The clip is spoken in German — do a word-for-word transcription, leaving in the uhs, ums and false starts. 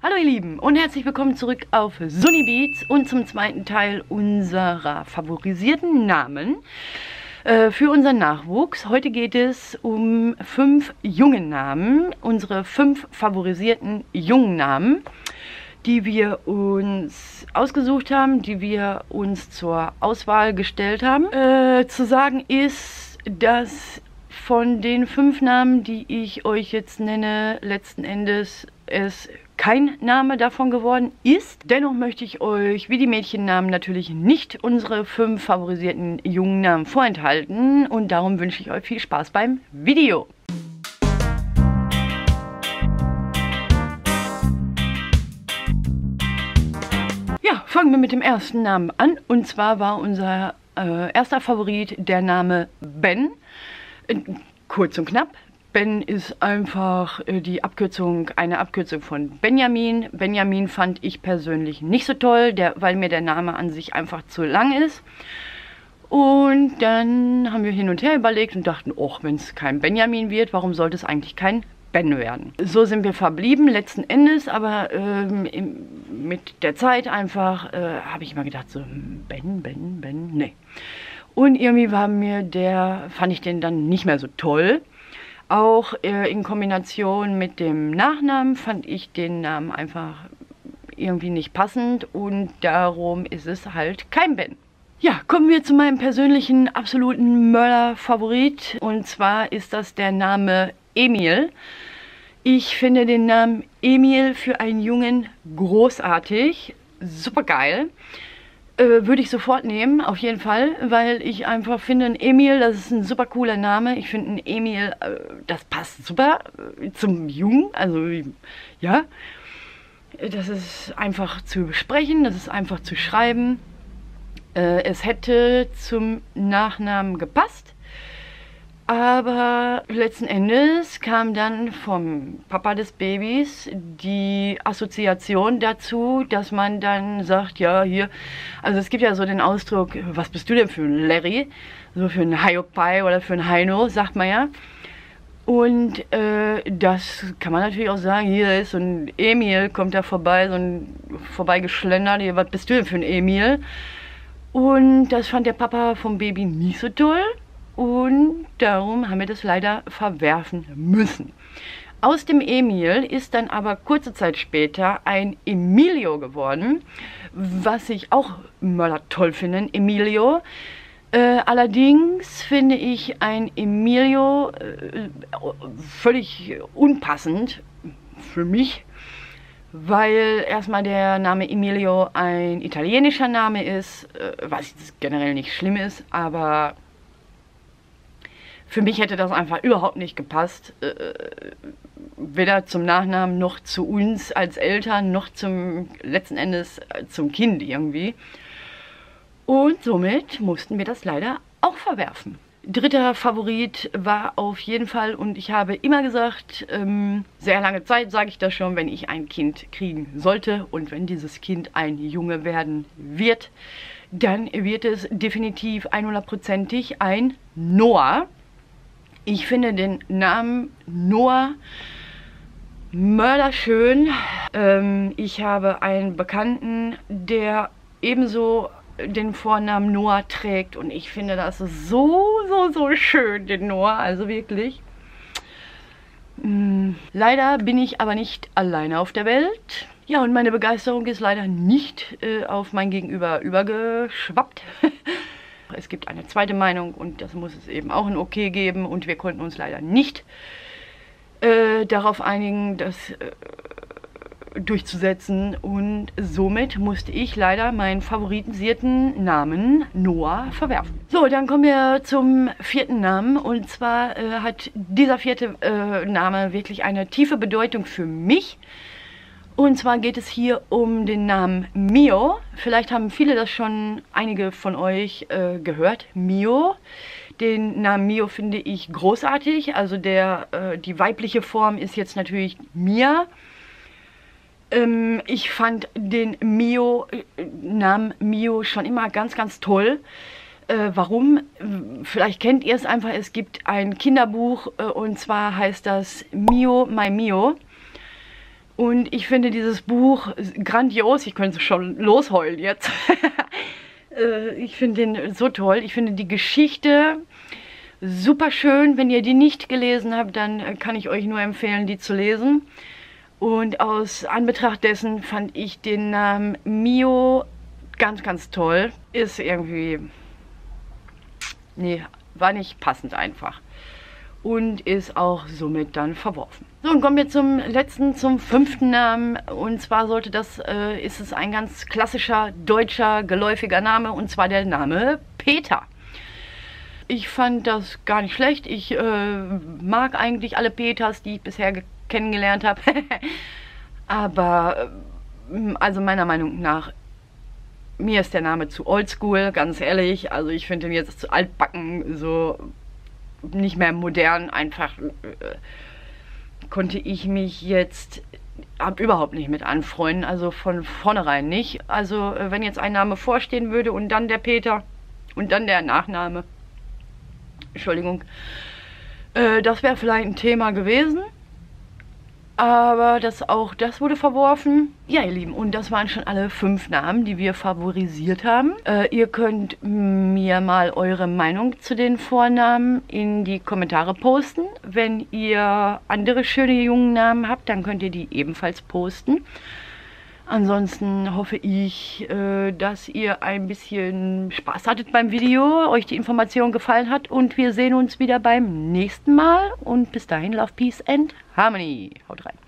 Hallo ihr Lieben und herzlich willkommen zurück auf Sunny Beats und zum zweiten Teil unserer favorisierten Namen äh, für unseren Nachwuchs. Heute geht es um fünf jungen Namen, unsere fünf favorisierten jungen Namen, die wir uns ausgesucht haben, die wir uns zur Auswahl gestellt haben. Äh, zu sagen ist, dass von den fünf Namen, die ich euch jetzt nenne, letzten Endes es kein Name davon geworden ist. Dennoch möchte ich euch, wie die Mädchennamen, natürlich nicht unsere fünf favorisierten jungen Namen vorenthalten und darum wünsche ich euch viel Spaß beim Video. Ja, fangen wir mit dem ersten Namen an und zwar war unser äh, erster Favorit der Name Ben. Äh, kurz und knapp. Ben ist einfach äh, die Abkürzung, eine Abkürzung von Benjamin. Benjamin fand ich persönlich nicht so toll, der, weil mir der Name an sich einfach zu lang ist. Und dann haben wir hin und her überlegt und dachten, oh, wenn es kein Benjamin wird, warum sollte es eigentlich kein Ben werden? So sind wir verblieben, letzten Endes, aber ähm, im, mit der Zeit einfach äh, habe ich immer gedacht, so Ben, Ben, Ben, nee. Und irgendwie war mir der, fand ich den dann nicht mehr so toll. Auch äh, in Kombination mit dem Nachnamen fand ich den Namen einfach irgendwie nicht passend und darum ist es halt kein Ben. Ja, kommen wir zu meinem persönlichen absoluten Mörder-Favorit und zwar ist das der Name Emil. Ich finde den Namen Emil für einen Jungen großartig, super geil. Äh, würde ich sofort nehmen, auf jeden Fall, weil ich einfach finde, ein Emil, das ist ein super cooler Name. Ich finde ein Emil, äh, das passt super äh, zum Jungen, also ja. Das ist einfach zu sprechen, das ist einfach zu schreiben. Äh, es hätte zum Nachnamen gepasst. Aber letzten Endes kam dann vom Papa des Babys die Assoziation dazu, dass man dann sagt, ja hier, also es gibt ja so den Ausdruck, was bist du denn für ein Larry? So für ein Hiopai oder für ein Heino, sagt man ja. Und äh, das kann man natürlich auch sagen, hier ist so ein Emil, kommt da vorbei, so ein vorbeigeschlendert, hier, was bist du denn für ein Emil? Und das fand der Papa vom Baby nicht so toll. Und darum haben wir das leider verwerfen müssen. Aus dem Emil ist dann aber kurze Zeit später ein Emilio geworden, was ich auch mörder toll finde, Emilio. Äh, allerdings finde ich ein Emilio äh, völlig unpassend für mich, weil erstmal der Name Emilio ein italienischer Name ist, äh, was generell nicht schlimm ist, aber für mich hätte das einfach überhaupt nicht gepasst, äh, weder zum Nachnamen noch zu uns als Eltern, noch zum letzten Endes äh, zum Kind irgendwie. Und somit mussten wir das leider auch verwerfen. Dritter Favorit war auf jeden Fall, und ich habe immer gesagt, ähm, sehr lange Zeit sage ich das schon, wenn ich ein Kind kriegen sollte und wenn dieses Kind ein Junge werden wird, dann wird es definitiv hundertprozentig ein Noah. Ich finde den Namen Noah mörderschön. Ähm, ich habe einen Bekannten, der ebenso den Vornamen Noah trägt und ich finde das so, so, so schön, den Noah, also wirklich. Ähm, leider bin ich aber nicht alleine auf der Welt. Ja, und meine Begeisterung ist leider nicht äh, auf mein Gegenüber übergeschwappt. Es gibt eine zweite Meinung und das muss es eben auch ein Okay geben und wir konnten uns leider nicht äh, darauf einigen, das äh, durchzusetzen und somit musste ich leider meinen favorisierten Namen Noah verwerfen. So, dann kommen wir zum vierten Namen und zwar äh, hat dieser vierte äh, Name wirklich eine tiefe Bedeutung für mich. Und zwar geht es hier um den Namen Mio. Vielleicht haben viele das schon, einige von euch, äh, gehört. Mio. Den Namen Mio finde ich großartig. Also der, äh, die weibliche Form ist jetzt natürlich Mia. Ähm, ich fand den Mio, äh, Namen Mio schon immer ganz, ganz toll. Äh, warum? Vielleicht kennt ihr es einfach. Es gibt ein Kinderbuch äh, und zwar heißt das Mio, My Mio. Und ich finde dieses Buch grandios. Ich könnte schon losheulen jetzt. Ich finde den so toll. Ich finde die Geschichte super schön. Wenn ihr die nicht gelesen habt, dann kann ich euch nur empfehlen, die zu lesen. Und aus Anbetracht dessen fand ich den Namen Mio ganz, ganz toll. Ist irgendwie... Nee, war nicht passend einfach. Und ist auch somit dann verworfen. So, und kommen wir zum letzten, zum fünften Namen. Und zwar sollte das, äh, ist es ein ganz klassischer, deutscher, geläufiger Name. Und zwar der Name Peter. Ich fand das gar nicht schlecht. Ich äh, mag eigentlich alle Peters, die ich bisher kennengelernt habe. Aber, äh, also meiner Meinung nach, mir ist der Name zu oldschool, ganz ehrlich. Also ich finde ihn jetzt zu altbacken, so nicht mehr modern. Einfach äh, konnte ich mich jetzt ab überhaupt nicht mit anfreunden. Also von vornherein nicht. Also äh, wenn jetzt ein Name vorstehen würde und dann der Peter und dann der Nachname. Entschuldigung. Äh, das wäre vielleicht ein Thema gewesen. Aber das auch das wurde verworfen. Ja, ihr Lieben, und das waren schon alle fünf Namen, die wir favorisiert haben. Äh, ihr könnt mir mal eure Meinung zu den Vornamen in die Kommentare posten. Wenn ihr andere schöne jungen Namen habt, dann könnt ihr die ebenfalls posten. Ansonsten hoffe ich, äh, dass ihr ein bisschen Spaß hattet beim Video, euch die Information gefallen hat und wir sehen uns wieder beim nächsten Mal und bis dahin, Love, Peace and Harmony. Haut rein.